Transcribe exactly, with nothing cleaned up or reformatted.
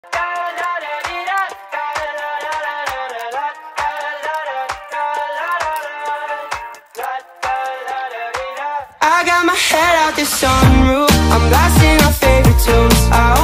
I got my head out the sunroof, I'm blasting our favorite tunes. I